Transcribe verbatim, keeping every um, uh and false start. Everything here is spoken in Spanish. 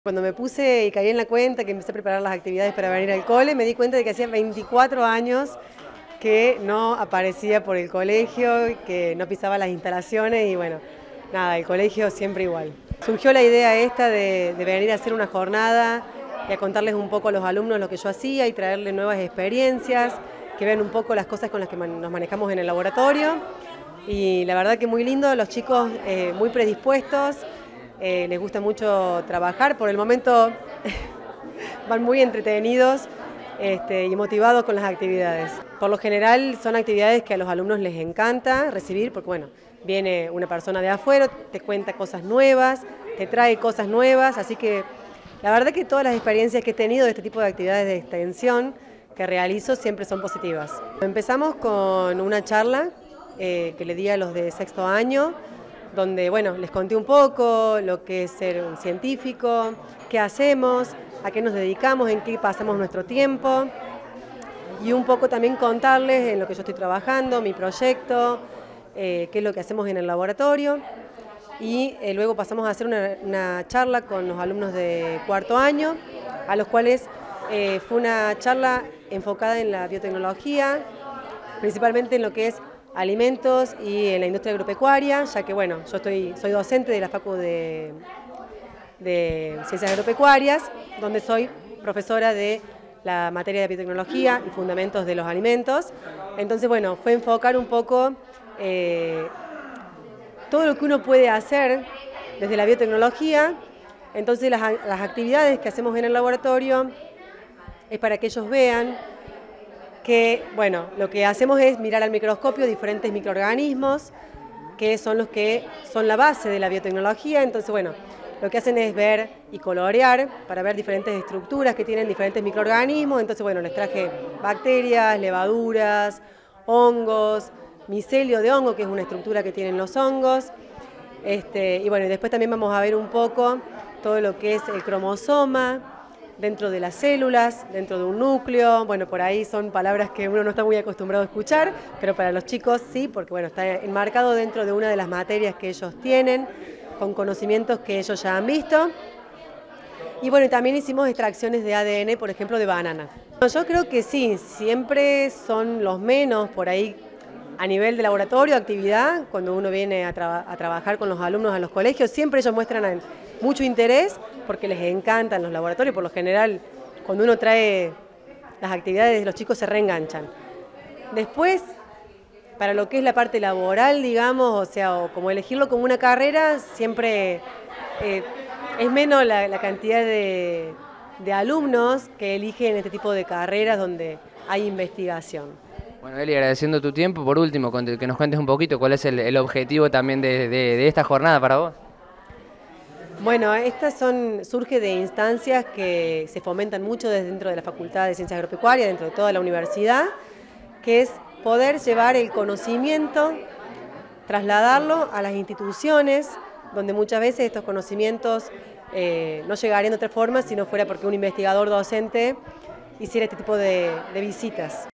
Cuando me puse y caí en la cuenta, que empecé a preparar las actividades para venir al cole, me di cuenta de que hacía veinticuatro años que no aparecía por el colegio, que no pisaba las instalaciones y bueno, nada, el colegio siempre igual. Surgió la idea esta de, de venir a hacer una jornada y a contarles un poco a los alumnos lo que yo hacía y traerles nuevas experiencias, que vean un poco las cosas con las que man, nos manejamos en el laboratorio. Y la verdad que muy lindo, los chicos eh, muy predispuestos. Eh, les gusta mucho trabajar, por el momento van muy entretenidos este, y motivados con las actividades. Por lo general son actividades que a los alumnos les encanta recibir, porque bueno, viene una persona de afuera, te cuenta cosas nuevas, te trae cosas nuevas, así que la verdad que todas las experiencias que he tenido de este tipo de actividades de extensión que realizo siempre son positivas. Empezamos con una charla eh, que le di a los de sexto año, donde bueno, les conté un poco lo que es ser un científico, qué hacemos, a qué nos dedicamos, en qué pasamos nuestro tiempo y un poco también contarles en lo que yo estoy trabajando, mi proyecto, eh, qué es lo que hacemos en el laboratorio y eh, luego pasamos a hacer una, una charla con los alumnos de cuarto año, a los cuales eh, fue una charla enfocada en la biotecnología, principalmente en lo que es alimentos y en la industria agropecuaria, ya que bueno, yo estoy, soy docente de la Facu de, de Ciencias Agropecuarias, donde soy profesora de la materia de biotecnología y fundamentos de los alimentos. Entonces bueno, fue enfocar un poco eh, todo lo que uno puede hacer desde la biotecnología. Entonces las, las actividades que hacemos en el laboratorio es para que ellos vean que, bueno, lo que hacemos es mirar al microscopio diferentes microorganismos, que son los que son la base de la biotecnología. Entonces, bueno, lo que hacen es ver y colorear para ver diferentes estructuras que tienen diferentes microorganismos. Entonces, bueno, les traje bacterias, levaduras, hongos, micelio de hongo, que es una estructura que tienen los hongos. Este, y bueno, y después también vamos a ver un poco todo lo que es el cromosoma, dentro de las células, dentro de un núcleo. Bueno, por ahí son palabras que uno no está muy acostumbrado a escuchar, pero para los chicos sí, porque bueno, está enmarcado dentro de una de las materias que ellos tienen, con conocimientos que ellos ya han visto. Y bueno, también hicimos extracciones de A D N, por ejemplo, de banana. Yo creo que sí, siempre son los menos por ahí a nivel de laboratorio, actividad, cuando uno viene a, tra a trabajar con los alumnos a los colegios, siempre ellos muestran mucho interés porque les encantan los laboratorios. Por lo general, cuando uno trae las actividades, los chicos se reenganchan. Después, para lo que es la parte laboral, digamos, o sea, o como elegirlo como una carrera, siempre eh, es menos la, la cantidad de, de alumnos que eligen este tipo de carreras donde hay investigación. Bueno, Eli, agradeciendo tu tiempo, por último, que nos cuentes un poquito cuál es el, el objetivo también de, de, de esta jornada para vos. Bueno, estas son, surge de instancias que se fomentan mucho desde dentro de la Facultad de Ciencias Agropecuarias, dentro de toda la universidad, que es poder llevar el conocimiento, trasladarlo a las instituciones, donde muchas veces estos conocimientos eh, no llegarían de otra forma si no fuera porque un investigador docente hiciera este tipo de, de visitas.